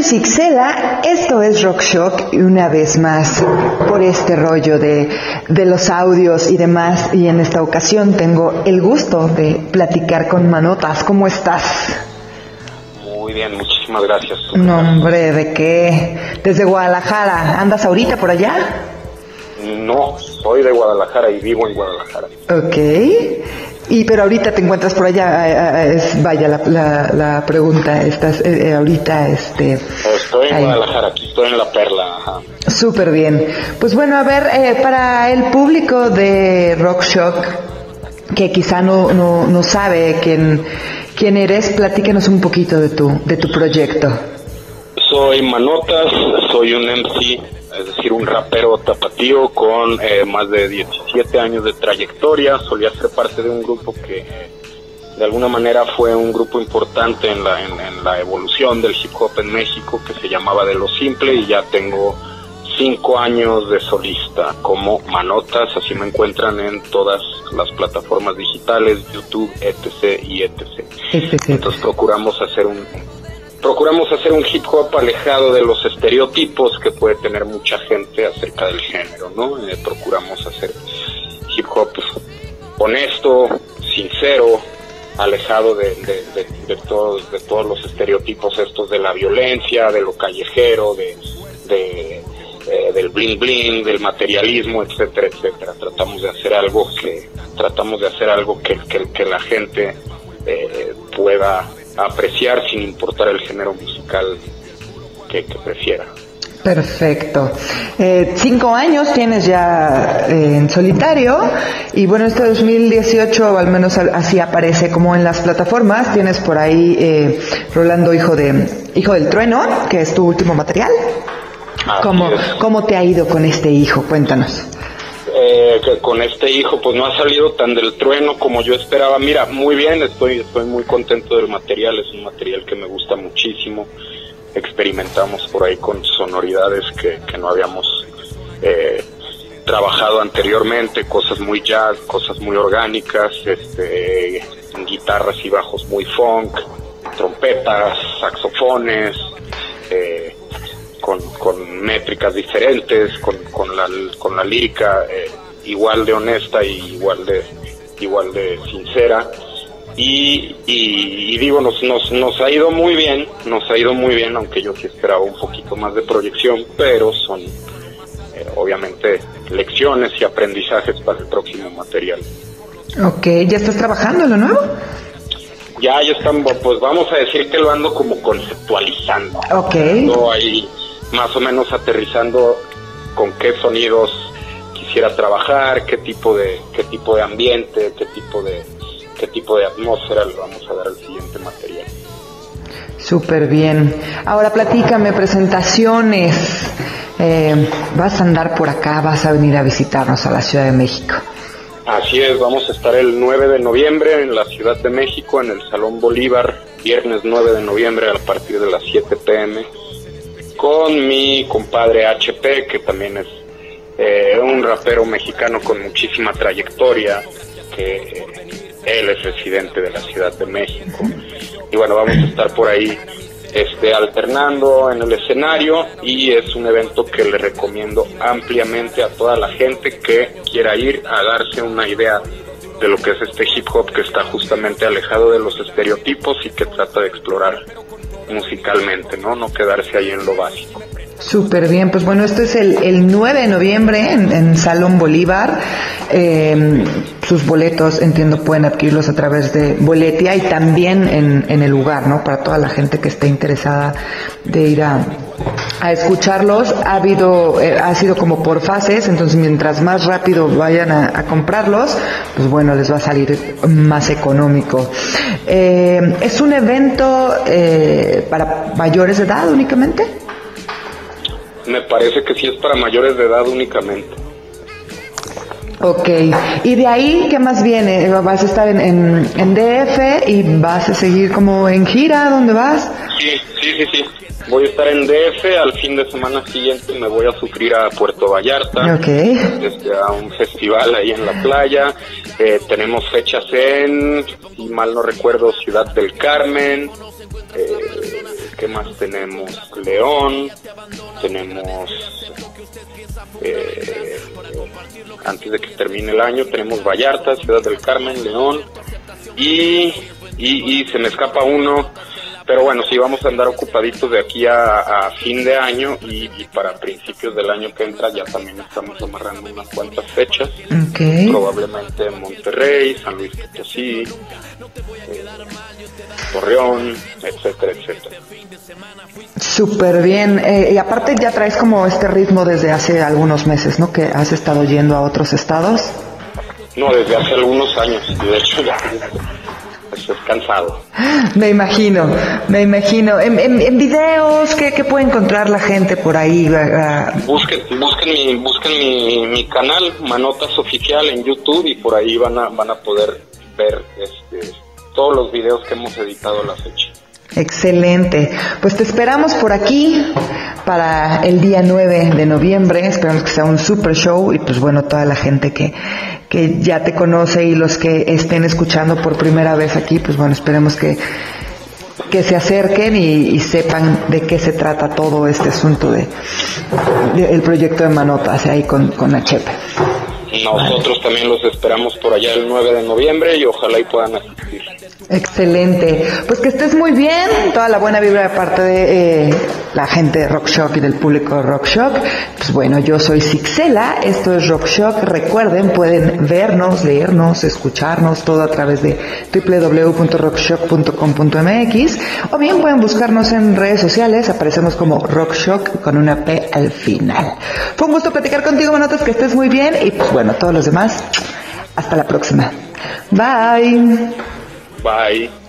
es Ixela, esto es Rock Shock, y una vez más por este rollo de los audios y demás, y en esta ocasión tengo el gusto de platicar con Manotas. ¿Cómo estás? Muy bien, muchísimas gracias. No, hombre, ¿de qué? Desde Guadalajara, ¿andas ahorita por allá? No, soy de Guadalajara y vivo en Guadalajara. Ok. Pero ahorita te encuentras por allá, vaya la pregunta, estás ahorita, Estoy en ahí. Guadalajara, aquí estoy en La Perla, ajá. Súper bien. Pues bueno, a ver, para el público de Rock Shock, que quizá no sabe quién eres, platícanos un poquito de tu proyecto. Soy Manotas, soy un MC, es decir, un rapero tapatío con más de 17 años de trayectoria. Solía ser parte de un grupo que de alguna manera fue un grupo importante en la evolución del hip hop en México, que se llamaba De Lo Simple, y ya tengo 5 años de solista como Manotas. Así me encuentran en todas las plataformas digitales, YouTube, etc. y etc. Entonces procuramos hacer un hip hop alejado de los estereotipos que puede tener mucha gente acerca del género, ¿no? Procuramos hacer hip hop honesto, sincero, alejado de todos los estereotipos estos de la violencia, de lo callejero, del bling bling, del materialismo, etcétera, etcétera. Tratamos de hacer algo que la gente pueda apreciar sin importar el género musical que prefiera. Perfecto. 5 años tienes ya en solitario, y bueno, este 2018, al menos así aparece como en las plataformas, tienes por ahí Rolando Hijo del Trueno, que es tu último material. ¿Cómo te ha ido con este hijo? Cuéntanos. Con este hijo pues no ha salido tan del trueno como yo esperaba. Mira, muy bien, estoy muy contento del material. Es un material que me gusta muchísimo. Experimentamos por ahí con sonoridades que no habíamos trabajado anteriormente, cosas muy jazz, cosas muy orgánicas, guitarras y bajos muy funk, trompetas, saxofones, con métricas diferentes, con la lírica igual de honesta y igual de sincera, y digo, nos ha ido muy bien, aunque yo sí esperaba un poquito más de proyección, pero son obviamente lecciones y aprendizajes para el próximo material. Ok, ¿ya estás trabajando en lo nuevo? Ya estamos, pues vamos a decir que lo ando como conceptualizando. Ok. Ando ahí más o menos aterrizando con qué sonidos quisiera trabajar, qué tipo de ambiente, qué tipo de atmósfera le vamos a dar al siguiente material. Súper bien. Ahora platícame, presentaciones. ¿Vas a andar por acá? ¿Vas a venir a visitarnos a la Ciudad de México? Así es, vamos a estar el 9 de noviembre en la Ciudad de México, en el Salón Bolívar, viernes 9 de noviembre a partir de las 7 p.m., con mi compadre HP, que también es un rapero mexicano con muchísima trayectoria, que él es residente de la Ciudad de México. Y bueno, vamos a estar por ahí alternando en el escenario, y es un evento que le recomiendo ampliamente a toda la gente que quiera ir a darse una idea de lo que es este hip hop, que está justamente alejado de los estereotipos y que trata de explorar musicalmente, no quedarse ahí en lo básico. Súper bien, pues bueno, esto es el 9 de noviembre en Salón Bolívar. Sus boletos, entiendo, pueden adquirirlos a través de Boletia, y también en el lugar, ¿no? Para toda la gente que esté interesada de ir a escucharlos. Ha sido como por fases, entonces mientras más rápido vayan a comprarlos, pues bueno, les va a salir más económico. ¿Es un evento para mayores de edad únicamente? Me parece que sí es para mayores de edad únicamente. Ok, y de ahí, ¿qué más viene? ¿Vas a estar en DF y vas a seguir como en gira? ¿Dónde vas? Sí. Voy a estar en DF, al fin de semana siguiente me voy a sufrir a Puerto Vallarta, a un festival ahí en la playa. Tenemos fechas en, si mal no recuerdo, Ciudad del Carmen, ¿qué más tenemos? León, tenemos, antes de que termine el año, tenemos Vallarta, Ciudad del Carmen, León, y se me escapa uno, pero bueno, sí vamos a andar ocupaditos de aquí a fin de año y para principios del año que entra ya también estamos amarrando unas cuantas fechas, probablemente Monterrey, San Luis Potosí, Torreón, etcétera, etcétera. Súper bien, y aparte ya traes como este ritmo desde hace algunos meses, ¿no? Que has estado yendo a otros estados. No, desde hace algunos años, de hecho ya estoy cansado. Me imagino. En videos, ¿qué puede encontrar la gente por ahí? Busquen mi canal, Manotas Oficial, en YouTube, y por ahí van a poder ver todos los videos que hemos editado a la fecha. Excelente, pues te esperamos por aquí para el día 9 de noviembre, esperamos que sea un super show y pues bueno, toda la gente que ya te conoce y los que estén escuchando por primera vez aquí, pues bueno, esperemos que se acerquen y sepan de qué se trata todo este asunto de el proyecto de Manotas ahí con la Chepe. Nosotros también los esperamos por allá el 9 de noviembre y ojalá y puedan asistir. Excelente, pues que estés muy bien, toda la buena vibra de parte de la gente de Rock Shock y del público de Rock Shock. Pues bueno, yo soy Sixela, esto es Rock Shock, recuerden, pueden vernos, leernos, escucharnos, todo a través de www.rockshock.com.mx o bien pueden buscarnos en redes sociales, aparecemos como Rock Shock con una P al final. Fue un gusto platicar contigo, Manotas, que estés muy bien y pues bueno, todos los demás, hasta la próxima. Bye. Bye.